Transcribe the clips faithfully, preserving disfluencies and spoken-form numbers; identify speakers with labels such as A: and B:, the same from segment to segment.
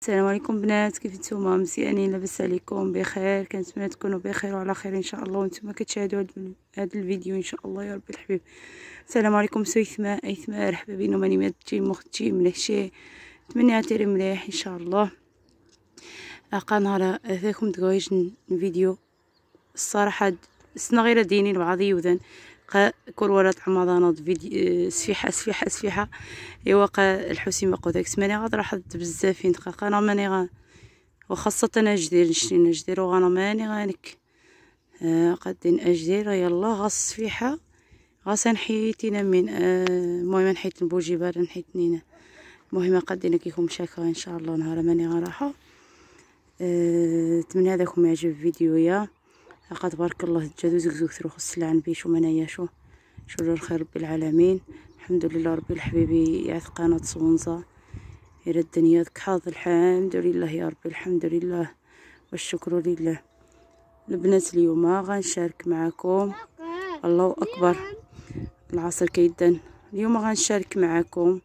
A: السلام عليكم بنات، كيف نتوما؟ مزيانين؟ لاباس عليكم؟ بخير؟ كنتمنى تكونوا بخير وعلى خير ان شاء الله وانتم كتشاهدوا هذا الفيديو ان شاء الله يا ربي الحبيب. السلام عليكم سويثماء ايثماء مرحبا بينو ماني ماتي مختي مليحشي نتمنى تيري مليح ان شاء الله. لقى نهار فيكم دقايش فيديو الصراحه سنا غير دينين بعضي وذن كل ورات رمضان فيديو سفيحه سفيحه سفيحه ايوا قا الحسين قوداك ماني غاد راحت بزاف دقيقه انا ماني غا وخاصه انا جدير نشري نجدير وانا ماني غانك آه قادين اجدير يلا غا السفيحه غا نحيتينا من المهم آه نحيت البوجي بار نحيتنينا المهم قادين كيكون شاكا ان شاء الله نهار ماني غا راحه. آه نتمنى هذاكم يعجب الفيديو يا لقد تبارك الله تجادو زكزوك ثرو خص لعن بيشو منايا شو شو الخير رب العالمين. الحمد لله ربي الحبيبي يعث قناة صونزا يرى الدنيا كحاض الحمد لله يا ربي الحمد لله والشكر لله. البنات اليوم غنشارك معكم الله اكبر العصر كيدن اليوم غنشارك معكم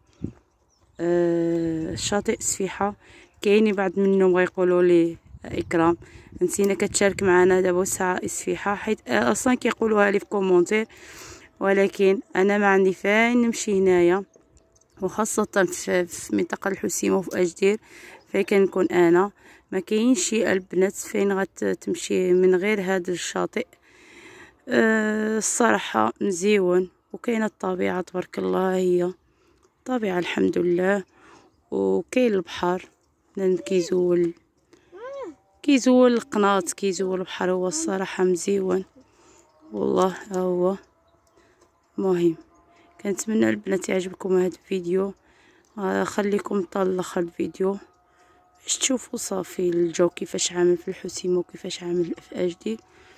A: آه شاطئ سفيحة. كاينين بعض منهم غيقولوا لي اكرام نسينا كتشارك معنا دابا ساعه سفيحه حيت اصلا كيقولوها لي في كومونتير ولكن انا ما عندي فين نمشي هنايا وخاصه في, في منطقه الحسيمه وفي اجدير فين كنكون انا ما كاينش شي البنات فين غتمشي من غير هذا الشاطئ. أه الصراحه مزيون وكاينه الطبيعه تبارك الله هي الطبيعه الحمد لله وكاين البحر كيزول كيزول القناط كيزول البحر هو الصراحه مزيون والله هو. مهم كنتمنى البنات يعجبكم هذا الفيديو آه خليكم طال لاخر الفيديو باش تشوفوا صافي الجو كيفاش عامل في الحسيمه وكيفاش عامل في اجدير.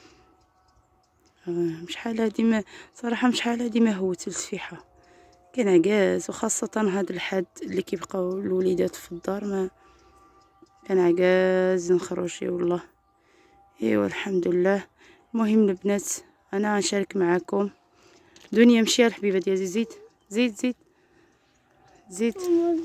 A: آه شحال هادي ما صراحه شحال هادي ما هوت السفيحه كان عكاز وخاصه هاد الحد اللي كيبقاو الوليدات في الدار ما كان عجاز نخرج والله. ايوا الحمد لله. المهم البنات انا غنشارك معكم دنيا مشي الحبيبه ديالي زيد زيد زيد زيد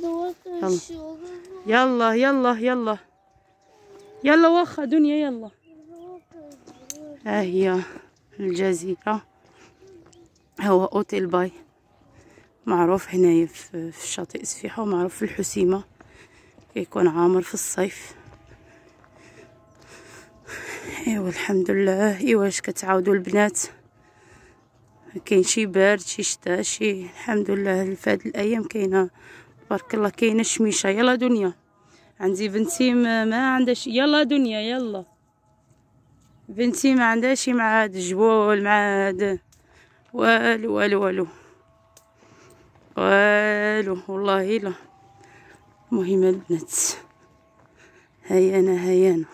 A: يلا يلا يلا يلا يلا واخا دنيا يلا. ها هي الجزيره هو اوتيل باي معروف هنايا في شاطئ سفيحه ومعروف في الحسيمه كيكون عامر في الصيف. ايوا الحمد لله. ايوا اش كتعاودوا البنات كاين شي بارد شي شتا شي الحمد لله في هاد الايام كاينه تبارك الله كاينه الشميشه. يلا دنيا عندي بنتي ما, ما عندهاش يلا دنيا يلا بنتي ما عندهاش مع هاد الجبول مع هاد والو والو والو والو والله لا. المهم البنات هيا انا هيا انا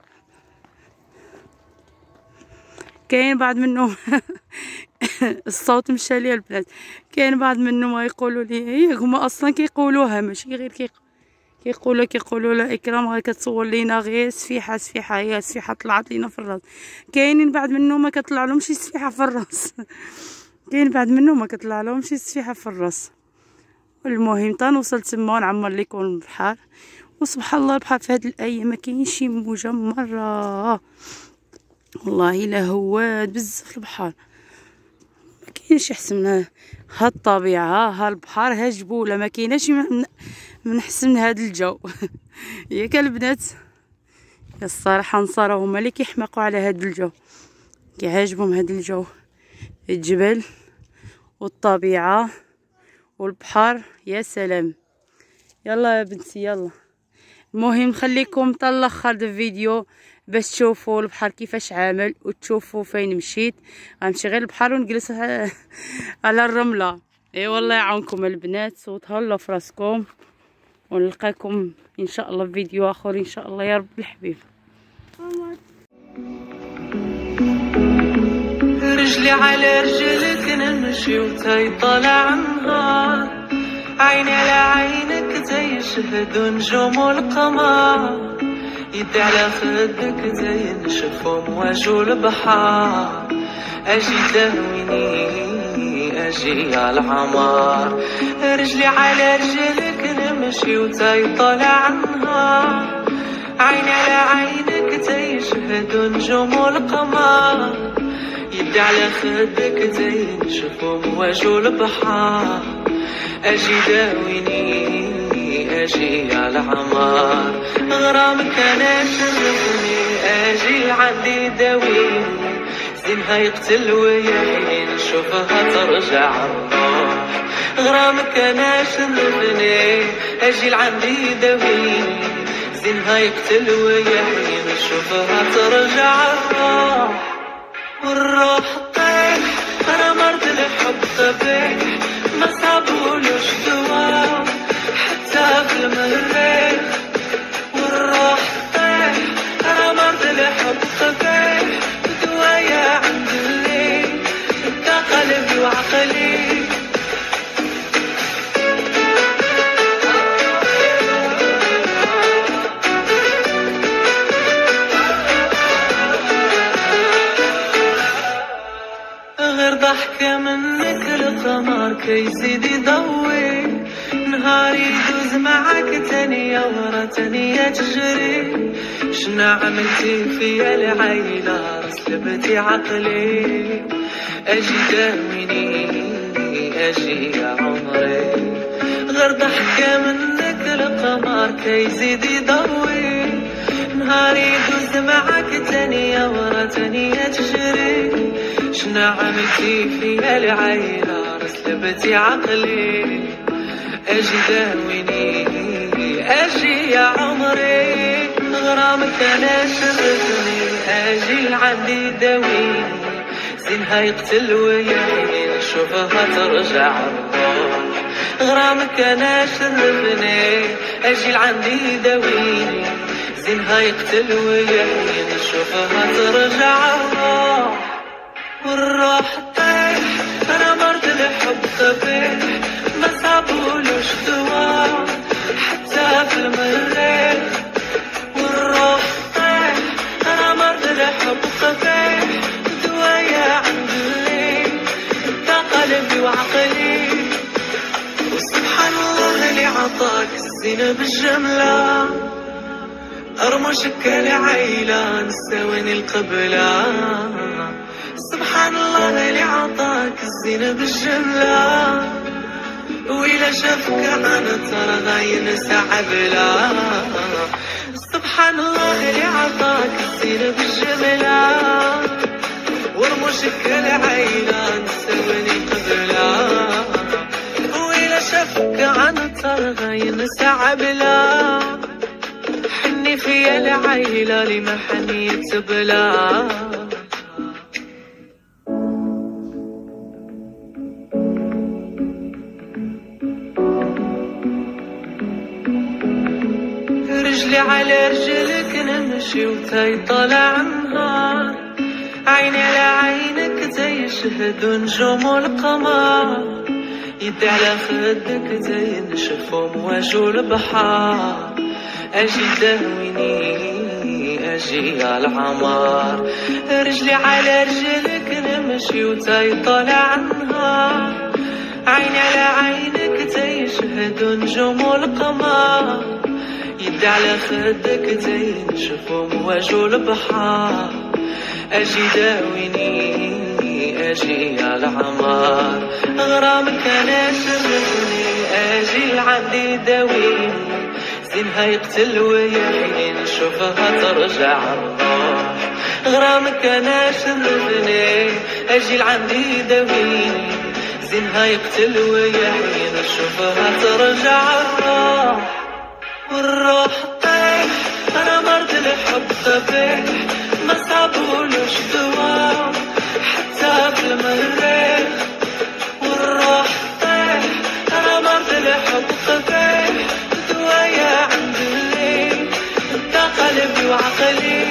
A: كاين بعض منهم الصوت مشى لي البنات كاين بعض منهم يقولوا لي هي هما اصلا كيقولوها ماشي غير كي كيقولوا كيقولوا لا اكرام غير كتصور لينا غير سفيحه سفيحه هي سفيحه طلعت لينا في الراس. كاينين بعض منهم ما كطلع لهمش شي سفيحه في الراس كاين بعض منهم ما كطلع لهمش شي سفيحه في الراس. المهم تا نوصل تما ونعمر لكم البحر وسبحان الله البحر في هاد الايام ما كاينش شي موجه مره والله الا هواد بزاف البحر ما كاينش احسن من هاد الطبيعه ها البحر ها جبوله ما كايناش من احسن من هاد الجو ياك البنات يا الصراحه نصارى هما اللي كيحماقوا على هاد الجو كيعجبهم هاد الجو الجبل والطبيعه والبحر يا سلام. يلا يا بنتي يلا. المهم خليكم حتى لاخر الفيديو باش تشوفوا البحر كيفاش عامل وتشوفوا فين مشيت. غنمشي غير البحر ونجلس على الرمله. اي والله يعاونكم البنات وتهلاو في راسكم ونلقاكم ان شاء الله في فيديو اخر ان شاء الله يا رب الحبيب.
B: رجلي على رجلك نمشي وتاي طالع النهار عيني على عينك زي شهد نجوم القمر يدي على خدك زي نشف امواج البحر اجي تهويني اجي على العمار رجلي على رجلك نمشي وتاي طالع النهار نجوم والقمر، يدي على خدك زين شوفو مواجهو البحر. اجي داويني اجي على عمار، غرامك انا شرفني اجي عندي داويني، زينها يقتل ويحين نشوفها ترجع الروح. غرامك انا شرفني اجي لعندي داويني، زينها يقتل ويحين نشوفها ترجع الروح. والروح طيح انا مرض الحب قبيح، ما صابولوش دوا حتى في المريخ. والروح طيح انا مرض الحب قبيح، دوايا عند الليل انت قلبي وعقلي. غير ضحكة منك القمر كيزيد يضوي، نهاري يدوز معاك تانية ورا تانية تجري. شنا عملتي فيا العيلة رسلبتي عقلي، اجي داويني اجي يا عمري. غير ضحكة منك القمر كيزيد يضوي، نهاري يدوز معاك تانية ورا تانية تجري. شنا عملتي فيا العيلة رسلبتي عقلي، اجي داويني اجي يا عمري. غرامك انا شرفني اجي لعندي داويني، زينها يقتل ويحين نشوفها ترجع الروح. غرامك انا شرفني اجي لعندي داويني، زينها يقتل ويحين نشوفها ترجع الروح. والروح طيح انا مرض الحب قبيح، ما صابولوش دوا حتى في المريخ. والروح طيح انا مرض الحب قبيح، دوايا عند الليل انت قلبي وعقلي. وسبحان الله اللي عطاك الزينة بالجملة، ارمشك العيلة نساويني القبلة. سبحان الله اللي عطاك الزينة بالجملة، وإلا شافك أنا ترى غاين سعبلا. سبحان الله اللي عطاك الزينة بالجملة، ورموشك العيلة نساويني قبلة. وإلا شافك أنا ترى غاين سعبلا، حني فيا العيلة لما حنيت بلا. رجلي على رجلك نمشي وتاي طالع النهار، عيني على عينك زي يشهد نجوم والقمر، يدي على خدك زي نشف ومواجهو البحر. اجي داويني اجي على العمار، رجلي على رجلك نمشي وتاي طالع النهار، عيني على عينك زي يشهد نجوم والقمر، يدي على خدك زي نشوف مواجهو البحر. اجي داويني اجي على عمار، غرامك انا شرفني اجي لعندي داويني، زينها يقتل ويحين نشوفها ترجع الروح. غرامك انا شرفني اجي لعندي داويني، زينها يقتل ويحين نشوفها ترجع الروح. والروح طيح انا مرض الحب قبيح، ما صابولوش دوا حتى في المريخ. والروح طيح انا مرض الحب قبيح، دوايا عند الليل انت قلبي وعقلي.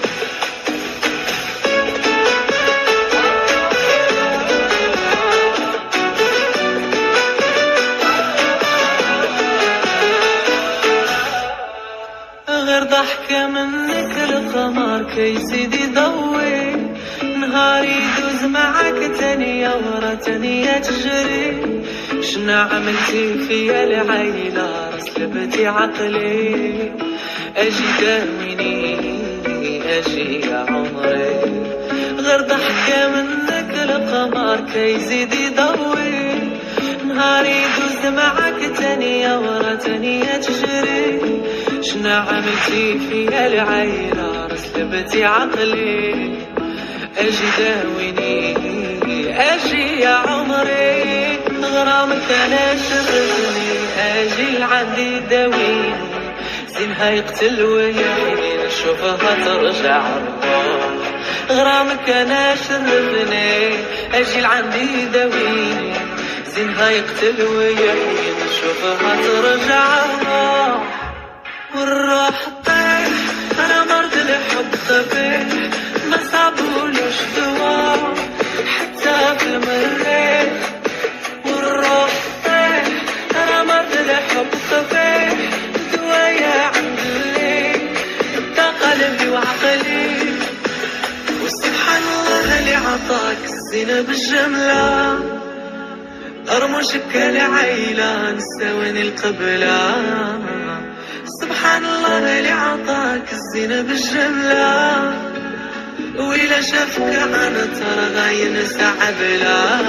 B: غير ضحكة منك القمر كيزيد يضوي، نهاري يدوز معاك تانية ورا تانية تجري. شنا عملتي فيا العيلة رسلبتي عقلي، اجي داويني اجي يا عمري غير ضحكة منك القمر كيزيد يضوي نهاري يدوز معاك تانية ورا تانية تجري شنا عملتي فيا العيلة رسلبتي عقلي اجي داويني اجي يا عمري غرامك انا شرفني اجي لعندي داويني زينها يقتل ويحيي نشوفها ترجع الروح غرامك انا شرفني اجي لعندي داويني زينها يقتل ويحيي نشوفها ترجع الروح والروح طيح انا مرض الحب طفيح ما صابولوش دوا حتى في المريخ والروح طيح انا مرض الحب طفيح دوايا عند الليل انت قلبي وعقلي وسبحان الله اللي عطاك الزينة بالجملة ارمشك العيلة نساويني القبلة سبحان الله اللي عطاك الزينة بالجملة وإلا شافك أنا ترى غاين سعبلا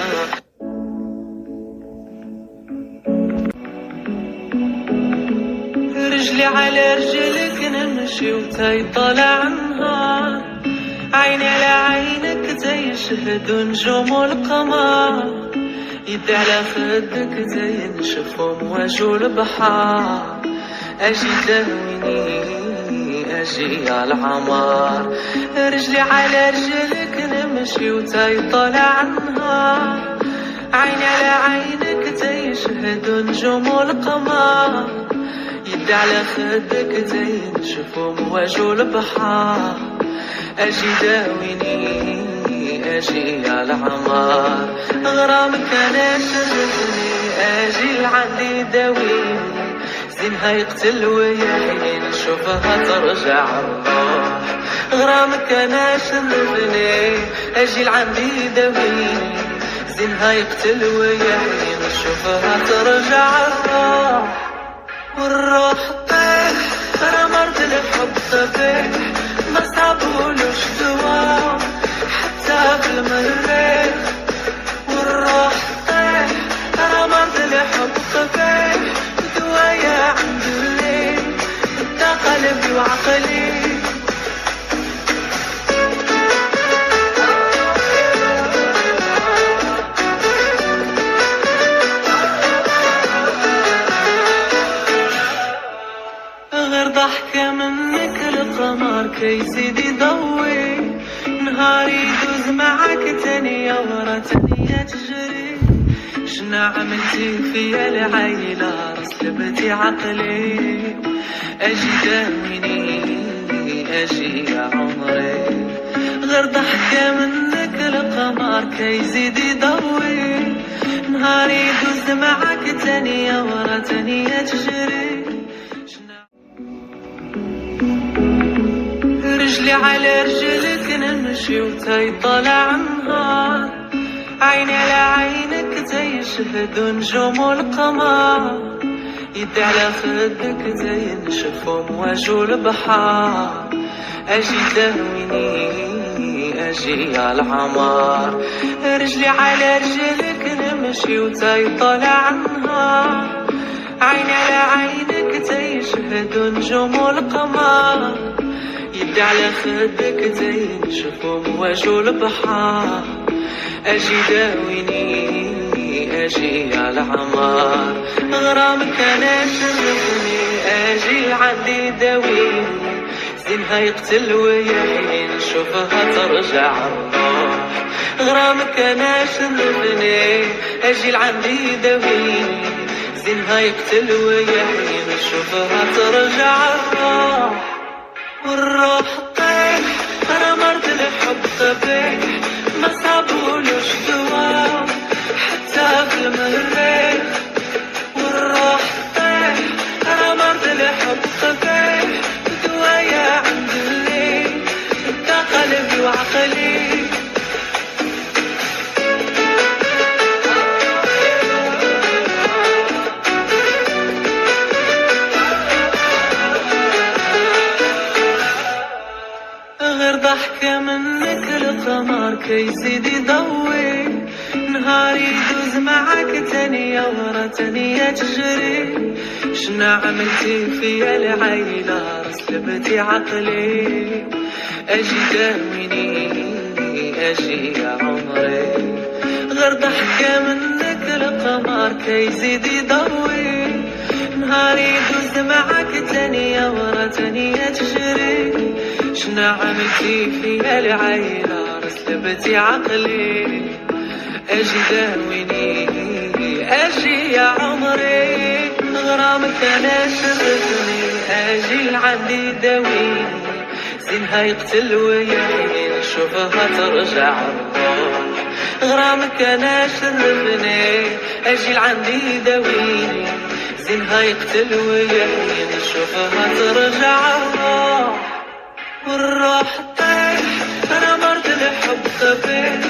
B: رجلي على رجلك نمشي وتاي طالع النهار عيني على عينك زي شهد نجوم القمر يدي على خدك زي نشوف امواج البحر اجي داويني اجي يا العمار رجلي على رجلك نمشي وتاي طالع النهار عيني على عينك زي شهد نجوم القمر يدي على خدك زي نشوف امواج البحر اجي داويني اجي يا العمار غرامك انا شغلني اجي لعندي داويني زينها يقتل ويحيي نشوفها ترجع الروح غرامك انا شغلني اجي لعندي داويني زينها يقتل ويحيي نشوفها ترجع الروح والروح طيح انا مرض الحب طفيح ما صابولوش دوا حتى في المريخ والروح طيح انا مرض الحب طفيح دوايا عند الليل انت قلبي وعقلي غير ضحكة منك القمر كيزيد يضوي نهاري يدوز معاك تانية ورا تانية تجري شنا عملتي فيا العيلة رسلبتي عقلي اجي داويني اجي يا عمري غير ضحكة منك القمر كيزيد يضوي نهاري يدوز معاك تانية ورا تانية تجري رجلي على رجلك نمشي وتاي طالع النهار عيني على عينك زي شهد نجوم القمر يدي على خدك زي نشوف امواج البحر اجي داويني اجي يا العمار رجلي على رجلك نمشي وتاي طالع النهار عيني على عينك زي شهد نجوم القمر يدي على خدك زي نشوف امواج البحر اجي داويني اجي يا العمار غرامك انا شرفني اجي لعندي داويني زينها يقتل ويحيي نشوفها ترجع الروح غرامك انا شرفني اجي لعندي داويني زينها يقتل ويحيي نشوفها ترجع الروح والروح طيح انا مرض الحب طفيح ما صابولوش دوا حتى في المريخ والروح طيح انا مرض الحب طفيح دوايا عند الليل انت قلبي وعقلي ضحكة منك القمر كيزيد يضوي، نهار يدوز معاك تانية ورا تانية تجري. شنا عملتي فيا العيلة رسلبتي عقلي، اجي داويني اجي يا عمري. غير ضحكة منك القمر كيزيد يضوي، نهار يدوز معاك تانية ورا تانية تجري. شنا عملتي فيا العيلة رسلبتي عقلي، اجي داويني اجي يا عمري. غرامك انا شرفني اجي لعندي داويني، زينها يقتل ويحيي نشوفها ترجع الروح. غرامك انا شرفني اجي لعندي داويني، زينها يقتل ويحيي نشوفها ترجع الروح. والروح طيح انا مرت الحب خفيف،